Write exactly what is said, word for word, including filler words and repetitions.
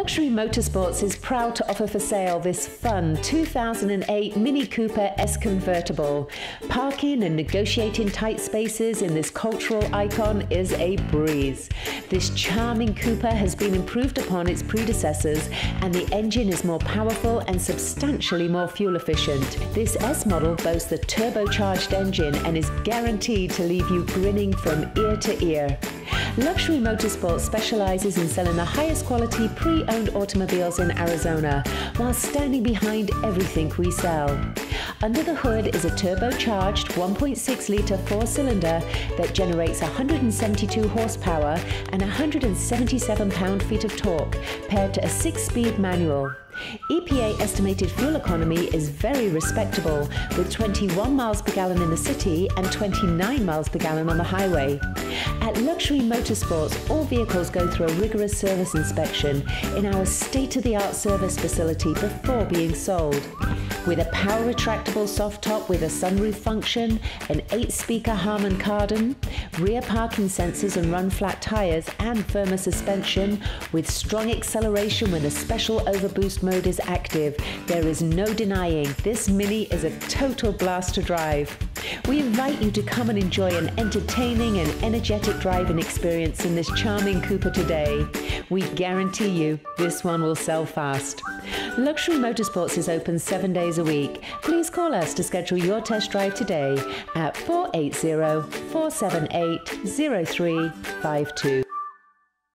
Luxury Motorsports is proud to offer for sale this fun two thousand eight Mini Cooper S Convertible. Parking and negotiating tight spaces in this cultural icon is a breeze. This charming Cooper has been improved upon its predecessors, and the engine is more powerful and substantially more fuel efficient. This S model boasts the turbocharged engine and is guaranteed to leave you grinning from ear to ear. Luxury Motorsports specializes in selling the highest quality pre-owned automobiles in Arizona, while standing behind everything we sell. Under the hood is a turbocharged one point six litre four-cylinder that generates one hundred seventy-two horsepower and one hundred seventy-seven pound-feet of torque, paired to a six-speed manual. E P A estimated fuel economy is very respectable, with twenty-one miles per gallon in the city and twenty-nine miles per gallon on the highway. At Luxury Motorsports, all vehicles go through a rigorous service inspection in our state-of-the-art service facility before being sold. With a power retractable soft top with a sunroof function, an eight-speaker Harman Kardon, rear parking sensors and run-flat tires, and firmer suspension, with strong acceleration when the special overboost mode is active, there is no denying this Mini is a total blast to drive. We invite you to come and enjoy an entertaining and energetic driving experience in this charming Cooper today. We guarantee you this one will sell fast. Luxury Motorsports is open seven days a week. Please call us to schedule your test drive today at four eight zero, four seven eight, zero three five two.